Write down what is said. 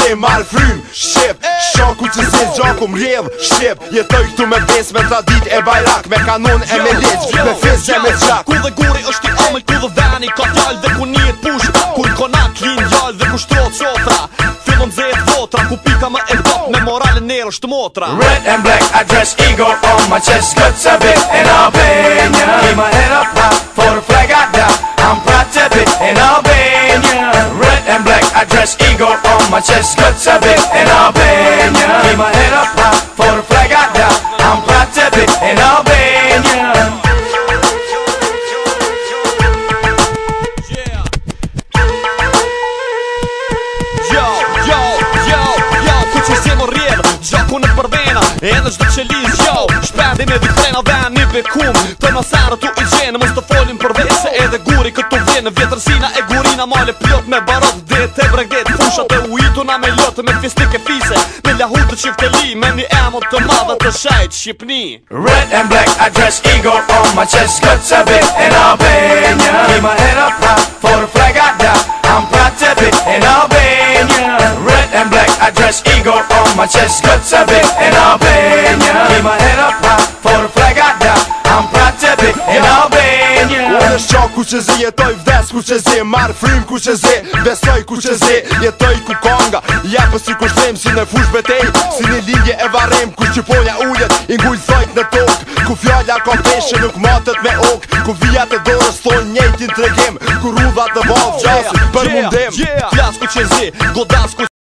zi marr frym Shqip, shaku që zi gjaku m'rjedh Shqip, jetoj këtu me bes me tradit e bajrak Me kanon e me lic, me fis e me gjak Ku dhe guri është i amël, ku dhe veni ka t'jall Dhe ku njet push, ku n'konak lin jall Dhe ku shtrot qotra, fillon zet votra Ku pika më e top, me morale nërë është motra Red and black, I dress eagle on my chest Good to be in Albania Keep my head up high, for the flag I die I'm proud to be in Albania Red and black, I dress eagle on my chest Good to be in Albania Keep my head up high, for the flag I die I'm proud to be in Albania Gjaku në përbena, edhe qdo që liz jo Shpendi me dy frena dhe një bekum Të nësarë tu i gjenë, mës të folim për vese Edhe guri këtu vjenë, vjetërsina e gurina Male plot me barot, det e bregdet Fushat e uituna me lotë, me fistik e fise Me lahut të qifteli, me një emot të madhe të shajt Shqipni Red and black, I dress eagle on my chest Good to be in Albania Keep my head up high, for the flag I die I'm proud to be in Albania Red and black, I dress eagle on my chest Good to be in Albania Keep my head up high, for the flag I die I'm proud to be in Albania Unë është qa ku që zi, jetoj vdes ku që zi Marr frim ku që zi, besoj ku që zi Jetoj ku konga, jepës si ku shtrim Si në fush betej, si një lindje e varim Ku shqiponja ullet, ingull thojt në tok Ku fjalla ka peshe nuk matët me ok Ku vijat e dorës thonë njejtin tregim Ku rudhat në valë gjasin për mundim Flas ku që zi, godas ku